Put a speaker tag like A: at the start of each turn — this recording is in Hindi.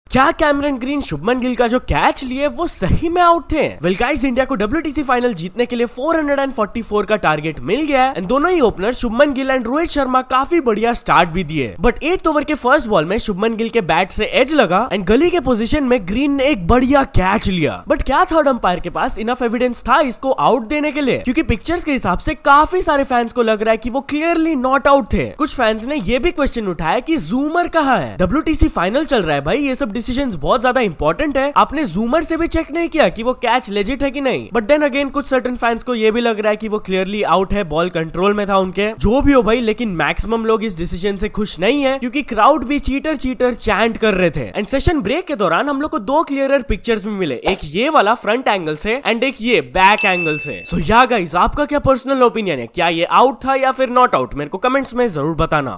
A: क्या कैमरन ग्रीन शुभमन गिल का जो कैच लिए वो सही में आउट थे? वेल गाइस, इंडिया को WTC फाइनल जीतने के लिए 444 का टारगेट मिल गया है एंड दोनों ही ओपनर शुभमन गिल एंड रोहित शर्मा काफी बढ़िया स्टार्ट भी दिए। बट 8th ओवर के फर्स्ट बॉल में शुभमन गिल के बैट से एज लगा एंड गली के पोजीशन में ग्रीन ने एक बढ़िया कैच लिया। बट क्या थर्ड अंपायर के पास इनफ एविडेंस था इसको आउट देने के लिए? क्योंकि पिक्चर्स के हिसाब से काफी सारे फैंस को लग रहा है कि वो क्लियरली नॉट आउट थे। कुछ फैंस ने ये भी क्वेश्चन उठाया कि जूमर कहाँ है? WTC फाइनल चल रहा है भाई, ये सब डिसीजंस बहुत ज्यादा इंपॉर्टेंट है। आपने जूमर से भी चेक नहीं किया कि वो कैच लेजिट है कि नहीं? बट देन अगेन कुछ सर्टेन फैंस को ये भी लग रहा है कि वो क्लियरली आउट है, बॉल कंट्रोल में था उनके। जो भी हो भाई, लेकिन मैक्सिमम लोग इस डिसीजन से खुश नहीं है क्योंकि क्राउड भी चीटर चीटर चैंट कर रहे थे। एंड सेशन ब्रेक के दौरान हम लोग को दो क्लियरर पिक्चर्स भी मिले, एक ये वाला फ्रंट एंगल से एंड एक ये बैक एंगल से। सो या गाइस, आपका क्या पर्सनल ओपिनियन है? क्या ये आउट था या फिर नॉट आउट? मेरे को कमेंट्स में जरूर बताना।